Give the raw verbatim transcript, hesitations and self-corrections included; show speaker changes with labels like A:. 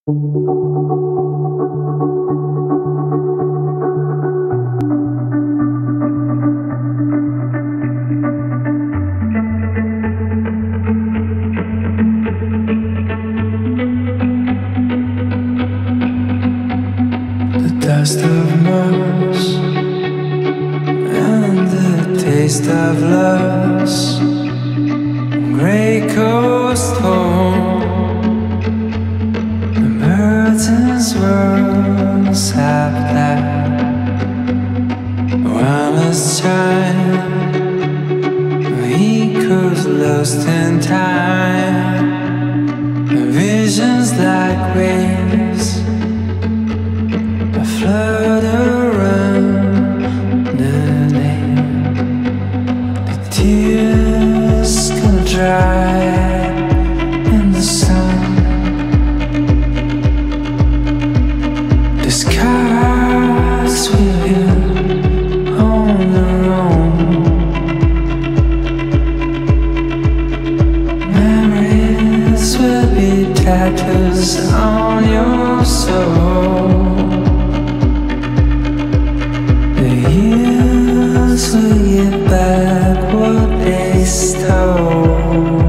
A: Dust of moss and the taste of loss, grey coast home. The merchant's words have died. Wireless chime, echoes lost in time. Visions like waves float around the lake. The tears gonna dry in the sun. The skies will heal on their own. Memories will be tattoos on your soul. Years will get back what they stole.